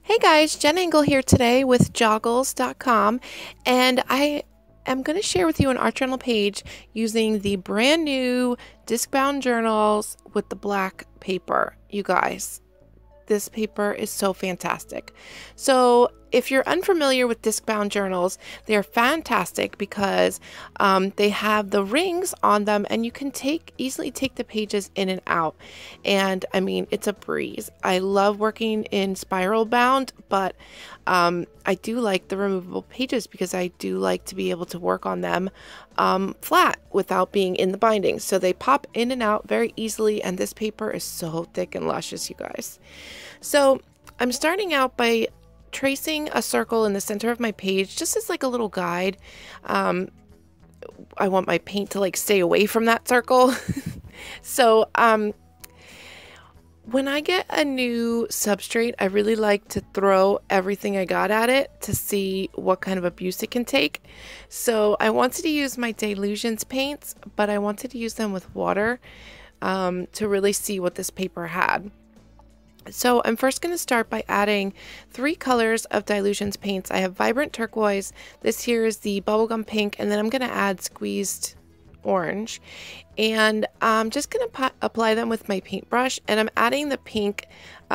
Hey guys, Jenn Engle here today with Joggles.com, and I am going to share with you an art journal page using the brand new disc-bound journals with the black paper. You guys, this paper is so fantastic. So if you're unfamiliar with disc-bound journals, they're fantastic because they have the rings on them and you can easily take the pages in and out. And I mean, it's a breeze. I love working in spiral bound, but I do like the removable pages because I do like to be able to work on them flat without being in the binding. So they pop in and out very easily, and this paper is so thick and luscious, you guys. So I'm starting out by tracing a circle in the center of my page just as like a little guide. I want my paint to like stay away from that circle. So when I get a new substrate, I really like to throw everything I got at it to see what kind of abuse it can take. So I wanted to use my Dylusions paints, but I wanted to use them with water to really see what this paper had. So I'm first going to start by adding 3 colors of Dylusions paints. I have vibrant turquoise, this here is the bubblegum pink, and then I'm going to add squeezed orange. And I'm just going to apply them with my paintbrush, and I'm adding the pink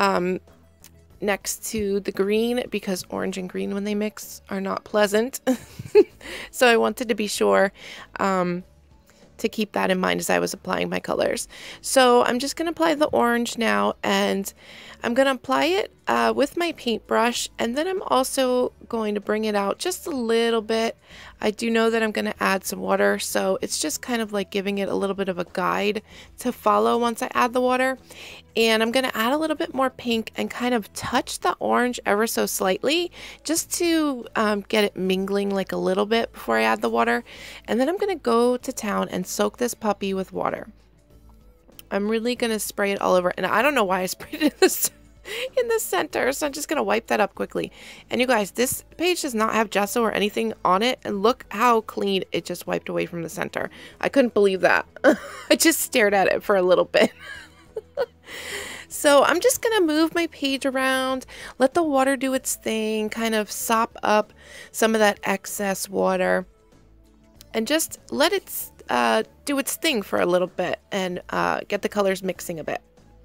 next to the green because orange and green when they mix are not pleasant. So I wanted to be sure to keep that in mind as I was applying my colors. So I'm just going to apply the orange now, and I'm going to apply it with my paintbrush, and then I'm also going to bring it out just a little bit. I do know that I'm going to add some water, so it's just kind of like giving it a little bit of a guide to follow once I add the water. And I'm going to add a little bit more pink and kind of touch the orange ever so slightly just to get it mingling like a little bit before I add the water. And then I'm going to go to town and soak this puppy with water. I'm really going to spray it all over, and I don't know why I sprayed it in the center, so I'm just going to wipe that up quickly. And you guys, this page does not have gesso or anything on it, and look how clean it just wiped away from the center. I couldn't believe that. I just stared at it for a little bit. So I'm just going to move my page around, let the water do its thing, kind of sop up some of that excess water, and just let it do its thing for a little bit and get the colors mixing a bit.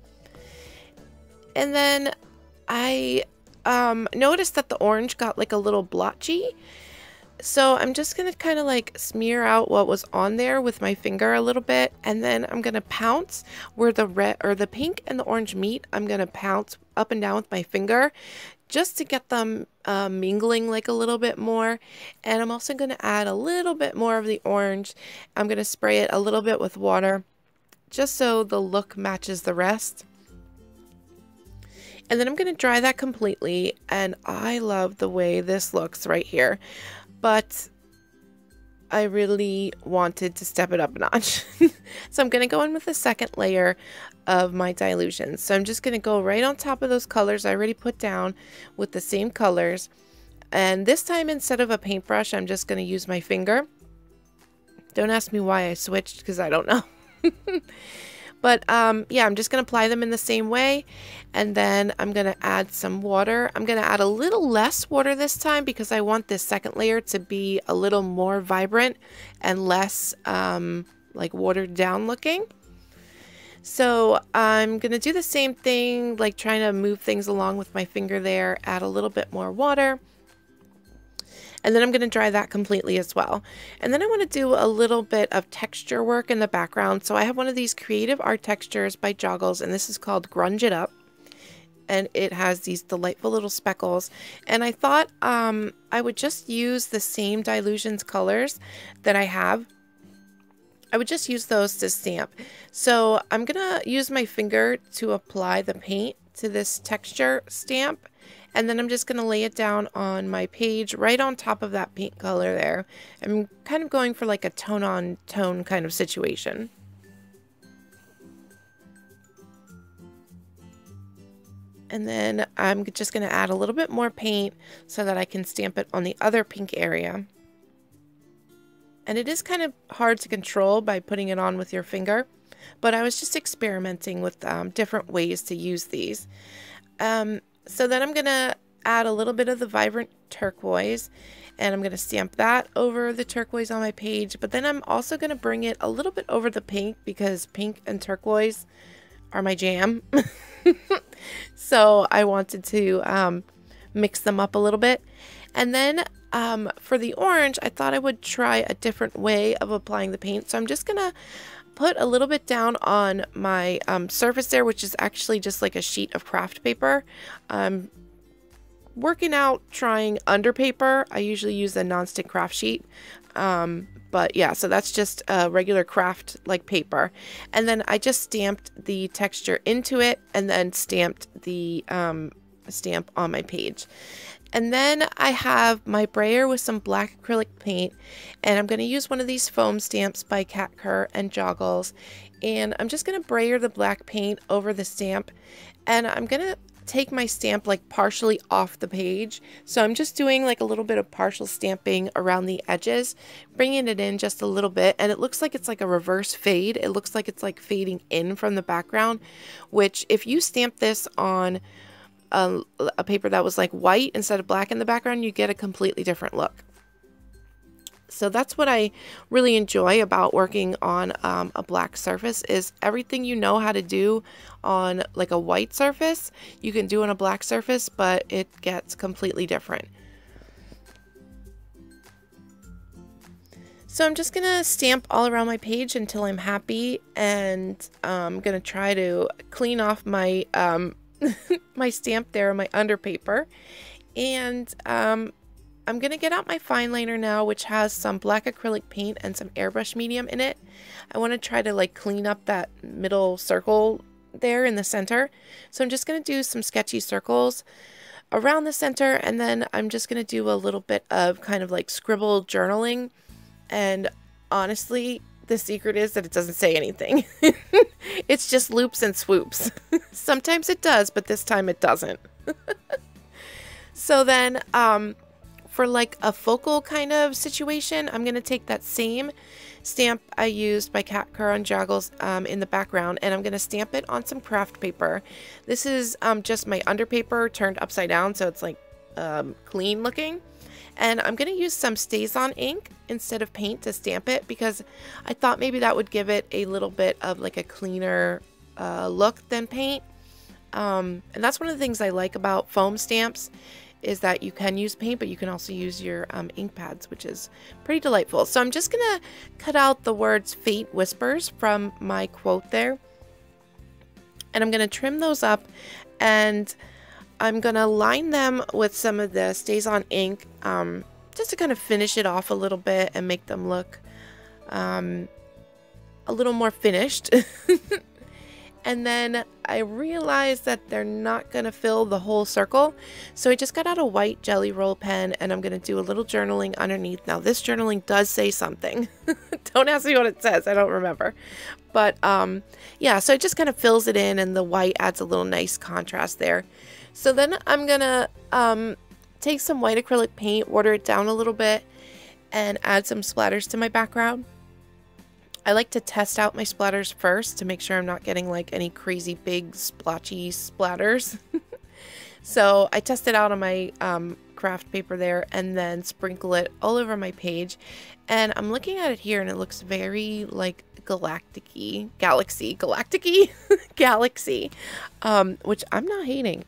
And then I noticed that the orange got like a little blotchy. So I'm just going to kind of like smear out what was on there with my finger a little bit. And then I'm going to pounce where the red or the pink and the orange meet. I'm going to pounce up and down with my finger just to get them mingling like a little bit more. And I'm also going to add a little bit more of the orange. I'm going to spray it a little bit with water just so the look matches the rest. And then I'm going to dry that completely, and I love the way this looks right here, but I really wanted to step it up a notch. So I'm going to go in with the second layer of my Dylusions. So I'm just going to go right on top of those colors I already put down with the same colors, and this time instead of a paintbrush, I'm just going to use my finger. Don't ask me why I switched, because I don't know. But yeah, I'm just going to apply them in the same way, and then I'm going to add some water. I'm going to add a little less water this time because I want this second layer to be a little more vibrant and less like watered down looking. So I'm going to do the same thing, like trying to move things along with my finger there, add a little bit more water. And then I'm going to dry that completely as well. And then I want to do a little bit of texture work in the background. So I have one of these creative art textures by Joggles, and this is called Grunge It Up. And it has these delightful little speckles. And I thought I would just use the same Dylusions colors that I have. I would just use those to stamp. So I'm going to use my finger to apply the paint to this texture stamp. And then I'm just going to lay it down on my page right on top of that paint color there. I'm kind of going for like a tone on tone kind of situation. And then I'm just going to add a little bit more paint so that I can stamp it on the other pink area. And it is kind of hard to control by putting it on with your finger, but I was just experimenting with different ways to use these. So then I'm going to add a little bit of the vibrant turquoise, and I'm going to stamp that over the turquoise on my page. But then I'm also going to bring it a little bit over the pink, because pink and turquoise are my jam. So I wanted to mix them up a little bit. And then for the orange, I thought I would try a different way of applying the paint. So I'm just going to put a little bit down on my surface there, which is actually just like a sheet of craft paper. Working out trying under paper. I usually use a nonstick craft sheet, but yeah, so that's just a regular craft like paper, and then I just stamped the texture into it and then stamped the stamp on my page. And then I have my brayer with some black acrylic paint, and I'm going to use one of these foam stamps by Kerr and Joggles, and I'm just going to brayer the black paint over the stamp, and I'm going to take my stamp like partially off the page. So I'm just doing like a little bit of partial stamping around the edges, bringing it in just a little bit, and it looks like it's like a reverse fade. It looks like it's like fading in from the background, which if you stamp this on a paper that was like white instead of black in the background, you get a completely different look. So that's what I really enjoy about working on a black surface, is everything you know how to do on like a white surface, you can do on a black surface, but it gets completely different. So I'm just gonna stamp all around my page until I'm happy, and I'm gonna try to clean off my my stamp there on my under paper, and I'm going to get out my fine liner now, which has some black acrylic paint and some airbrush medium in it. I want to try to like clean up that middle circle there in the center. So I'm just going to do some sketchy circles around the center, and then I'm just going to do a little bit of kind of like scribble journaling. And honestly, the secret is that it doesn't say anything. It's just loops and swoops. Sometimes it does, but this time it doesn't. So then, for like a focal kind of situation, I'm going to take that same stamp I used by Kerr and Joggles in the background, and I'm going to stamp it on some craft paper. This is just my under paper turned upside down, so it's like clean looking. And I'm going to use some StazOn ink instead of paint to stamp it, because I thought maybe that would give it a little bit of like a cleaner look than paint. And that's one of the things I like about foam stamps, is that you can use paint, but you can also use your ink pads, which is pretty delightful. So I'm just gonna cut out the words "Fate Whispers" from my quote there, and I'm gonna trim those up, and I'm gonna line them with some of the StazOn ink, just to kind of finish it off a little bit and make them look a little more finished. And then I realized that they're not going to fill the whole circle. So I just got out a white jelly roll pen, and I'm going to do a little journaling underneath. Now this journaling does say something. Don't ask me what it says. I don't remember. But yeah, so it just kind of fills it in, and the white adds a little nice contrast there. So then I'm going to take some white acrylic paint, water it down a little bit, and add some splatters to my background. I like to test out my splatters first to make sure I'm not getting like any crazy big splotchy splatters. So I test it out on my craft paper there, and then sprinkle it all over my page. And I'm looking at it here, and it looks very like galactic-y, galaxy, which I'm not hating.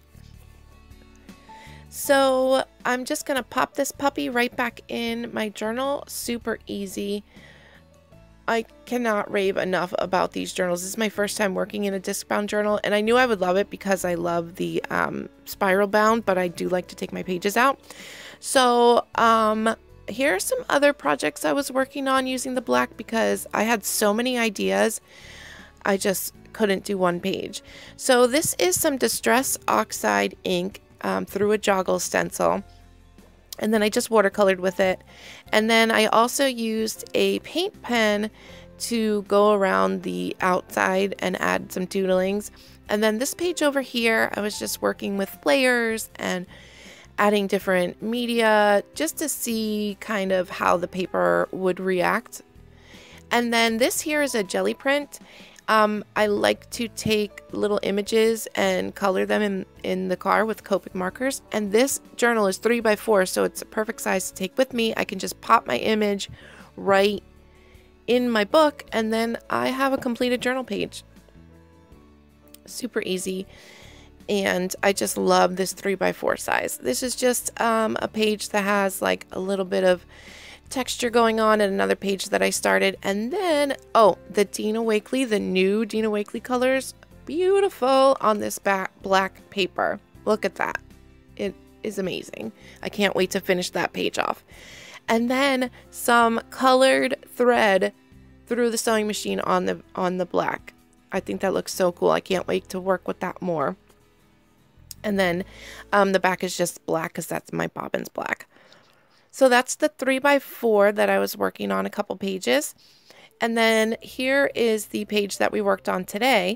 So I'm just gonna pop this puppy right back in my journal. Super easy. I cannot rave enough about these journals. This is my first time working in a disc bound journal, and I knew I would love it because I love the spiral bound, but I do like to take my pages out. So here are some other projects I was working on using the black, because I had so many ideas, I just couldn't do one page. So this is some Distress Oxide ink through a Joggles stencil. And then I just watercolored with it. And then I also used a paint pen to go around the outside and add some doodlings. And then this page over here, I was just working with layers and adding different media just to see kind of how the paper would react. And then this here is a jelly print. I like to take little images and color them in the car with Copic markers. And this journal is 3x4, so it's a perfect size to take with me. I can just pop my image right in my book, and then I have a completed journal page. Super easy. And I just love this 3x4 size. This is just a page that has like a little bit of texture going on, and another page that I started. And then, oh, the Dina Wakley, the new Dina Wakley colors, beautiful on this black paper. Look at that. It is amazing. I can't wait to finish that page off. And then some colored thread through the sewing machine on the black. I think that looks so cool. I can't wait to work with that more. And then the back is just black because that's my bobbins black. So that's the 3x4 that I was working on, a couple pages. And then here is the page that we worked on today.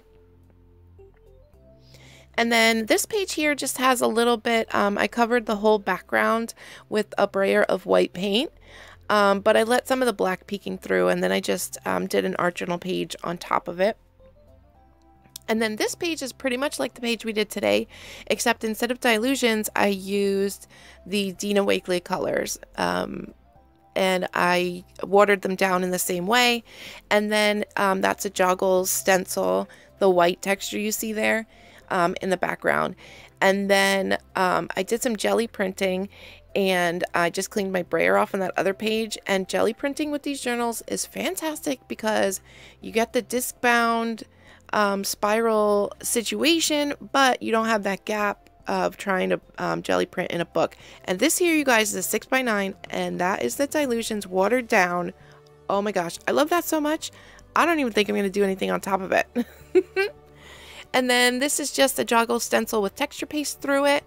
And then this page here just has a little bit, I covered the whole background with a brayer of white paint. But I let some of the black peeking through, and then I just did an art journal page on top of it. And then this page is pretty much like the page we did today, except instead of Dylusions, I used the Dina Wakley colors. And I watered them down in the same way. And then that's a Joggles stencil, the white texture you see there in the background. And then I did some jelly printing, and I just cleaned my brayer off on that other page. And jelly printing with these journals is fantastic because you get the disc bound spiral situation, but you don't have that gap of trying to jelly print in a book. And this here, you guys, is a 6x9, and that is the Dylusions watered down. Oh my gosh, I love that so much. I don't even think I'm going to do anything on top of it. And then this is just a Joggles stencil with texture paste through it,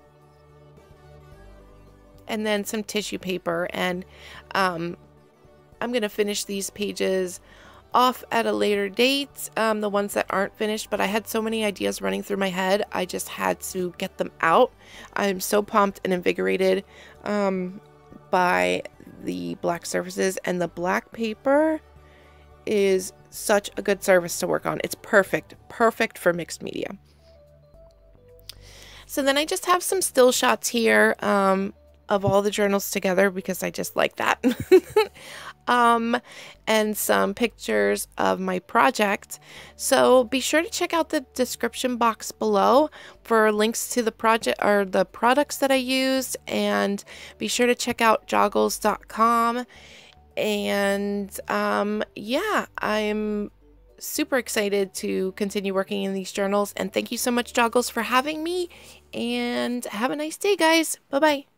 and then some tissue paper. And I'm going to finish these pages off at a later date, the ones that aren't finished, but I had so many ideas running through my head, I just had to get them out. I'm so pumped and invigorated by the black surfaces, and the black paper is such a good surface to work on. It's perfect for mixed media. So then I just have some still shots here of all the journals together because I just like that. And some pictures of my project. So be sure to check out the description box below for links to the project or the products that I used, and be sure to check out joggles.com. And yeah, I'm super excited to continue working in these journals, and thank you so much, Joggles, for having me, and have a nice day, guys. Bye bye.